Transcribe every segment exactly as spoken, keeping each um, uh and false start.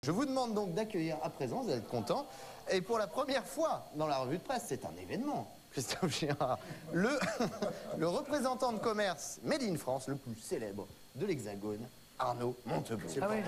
Je vous demande donc d'accueillir à présent, vous allez être content, et pour la première fois dans la revue de presse, c'est un événement, Christophe Girard, le, le représentant de commerce Made in France, le plus célèbre de l'Hexagone, Arnaud Montebourg. Ah oui.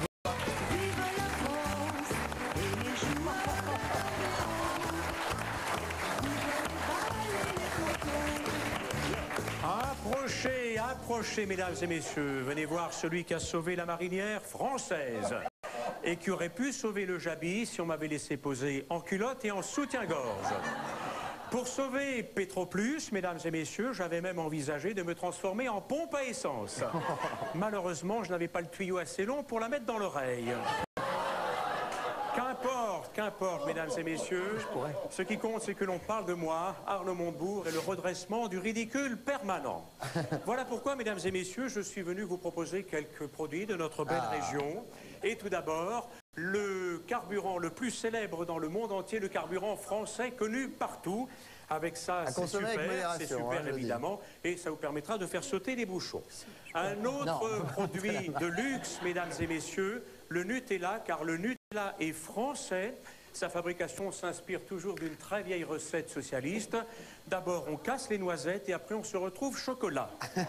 Approchez, approchez, mesdames et messieurs. Venez voir celui qui a sauvé la marinière française et qui aurait pu sauver le Jabi si on m'avait laissé poser en culotte et en soutien-gorge. Pour sauver Petroplus, mesdames et messieurs, j'avais même envisagé de me transformer en pompe à essence. Malheureusement, je n'avais pas le tuyau assez long pour la mettre dans l'oreille. Qu'importe, qu'importe, mesdames et messieurs, ce qui compte, c'est que l'on parle de moi, Arnaud Montebourg, et le redressement du ridicule permanent. Voilà pourquoi, mesdames et messieurs, je suis venu vous proposer quelques produits de notre belle ah. région. Et tout d'abord, le carburant le plus célèbre dans le monde entier, le carburant français connu partout. Avec ça, c'est super, c'est super hein, évidemment, et ça vous permettra de faire sauter les bouchons. Un autre non. produit de luxe, mesdames et messieurs, le Nutella, car le Nutella est français. Sa fabrication s'inspire toujours d'une très vieille recette socialiste. D'abord, on casse les noisettes et après, on se retrouve chocolat.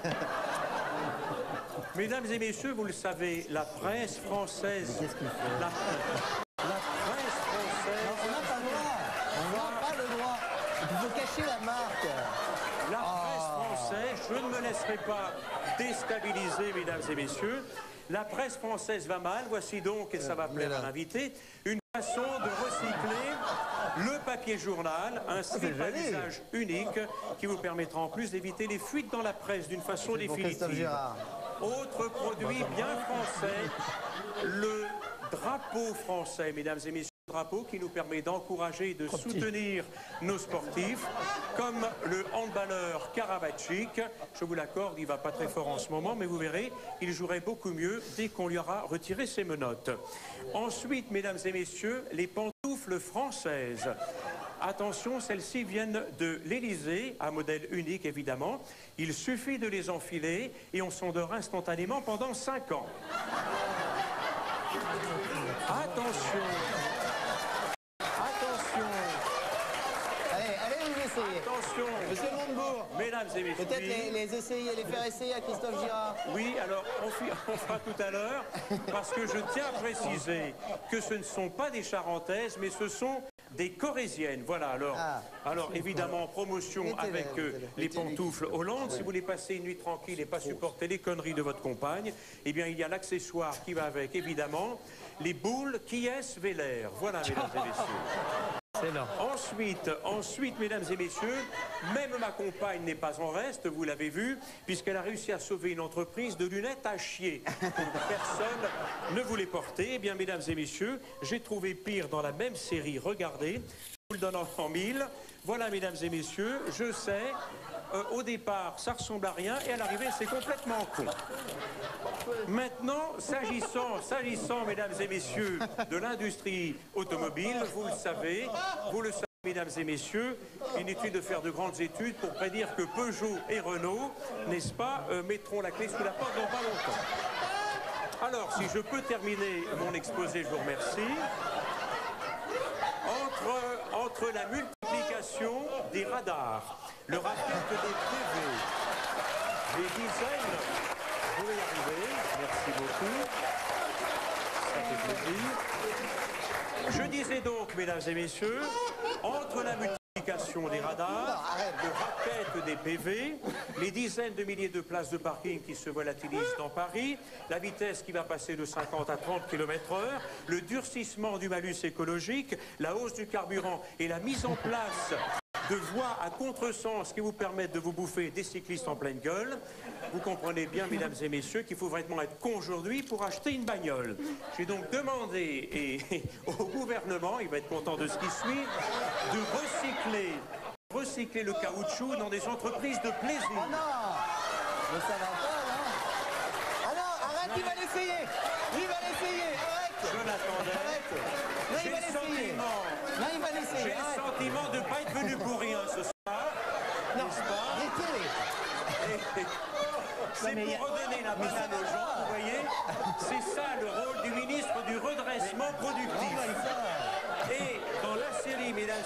Mesdames et messieurs, vous le savez, la presse française... Qu'est-ce qu'il fait la, la presse française... Non, on n'a pas le droit. On n'a pas le droit. Il faut cacher la marque. La presse française, je ne me laisserai pas déstabiliser, mesdames et messieurs. La presse française va mal. Voici donc, et ça va plaire à l'invité, une façon de recycler le papier journal, un slip à usage unique qui vous permettra en plus d'éviter les fuites dans la presse d'une façon définitive. Autre produit bien français, le drapeau français, mesdames et messieurs. Drapeau qui nous permet d'encourager et de soutenir nos sportifs, comme le handballeur Karabatic. Je vous l'accorde, il ne va pas très fort en ce moment, mais vous verrez, il jouerait beaucoup mieux dès qu'on lui aura retiré ses menottes. Ensuite, mesdames et messieurs, les pantoufles françaises. Attention, celles-ci viennent de l'Élysée, un modèle unique évidemment. Il suffit de les enfiler et on s'endort instantanément pendant cinq ans. Attention. Attention, Monsieur Montebourg, mesdames et messieurs. Peut-être les, les essayer, les faire essayer à Christophe Girard. Oui, alors on, on fera tout à l'heure, parce que je tiens à préciser que ce ne sont pas des Charentaises, mais ce sont des Corésiennes. Voilà, alors, ah, alors évidemment, en promotion avec euh, les pantoufles Hollande. Si vous voulez passer une nuit tranquille et pas supporter les conneries de votre compagne, eh bien, il y a l'accessoire qui va avec, évidemment, les boules Kies Vélaire. Voilà, mesdames et messieurs. Ensuite, ensuite, mesdames et messieurs, même ma compagne n'est pas en reste, vous l'avez vu, puisqu'elle a réussi à sauver une entreprise de lunettes à chier. Personne ne voulait porter. Eh bien, mesdames et messieurs, j'ai trouvé pire dans la même série. Regardez, je vous le donne en mille. Voilà, mesdames et messieurs, je sais, euh, au départ, ça ressemble à rien, et à l'arrivée, c'est complètement con. Maintenant, s'agissant, s'agissant, mesdames et messieurs, de l'industrie automobile, vous le savez, vous le savez, mesdames et messieurs, inutile de faire de grandes études pour prédire que Peugeot et Renault, n'est-ce pas, euh, mettront la clé sous la porte dans pas longtemps. Alors, si je peux terminer mon exposé, je vous remercie. Entre, entre la multiplication des radars, le racket des T V, les dizaines... Vous pouvez y arriver, merci beaucoup. Ça fait plaisir. Je disais donc, mesdames et messieurs, entre la multiplication des radars, le racket des P V, les dizaines de milliers de places de parking qui se volatilisent dans Paris, la vitesse qui va passer de cinquante à trente kilomètres heure, le durcissement du malus écologique, la hausse du carburant et la mise en place de voies à contresens qui vous permettent de vous bouffer des cyclistes en pleine gueule. Vous comprenez bien, mesdames et messieurs, qu'il faut vraiment être con aujourd'hui pour acheter une bagnole. J'ai donc demandé et, et, au gouvernement, il va être content de ce qui suit, de recycler, recycler le caoutchouc dans des entreprises de plaisir. Oh non, mais ça va pas, non? Ah non, arrête, non. Il va l'essayer. Il va l'essayer, arrête. Je l'attendais. J'ai le sentiment, non, il va l'essayer. J'ai le sentiment de ne pas être venu pour rien ce soir. Non, n'est-ce pas? C'est pour redonner la banane aux gens, vous voyez. C'est ça le rôle du ministre du redressement.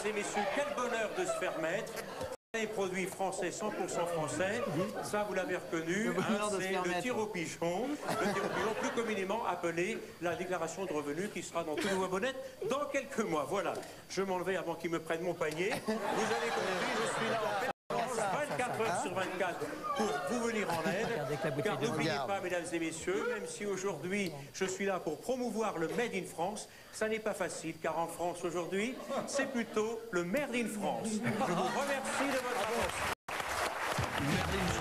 et messieurs, quel bonheur de se faire mettre. Les produits français, cent pour cent français, ça vous l'avez reconnu, hein, c'est le tir au pigeon, le tir au pigeon plus communément appelé la déclaration de revenus qui sera dans tous nos bonnettes dans quelques mois. Voilà, je m'enlevais avant qu'ils me prennent mon panier. Vous avez compris, je suis là en permanence, vingt-quatre heures sur vingt-quatre pour vous venir en aide. Car n'oubliez pas, mesdames et messieurs, même si aujourd'hui je suis là pour promouvoir le Made in France, ça n'est pas facile, car en France aujourd'hui, c'est plutôt le Merde in France. Je vous remercie de votre attention.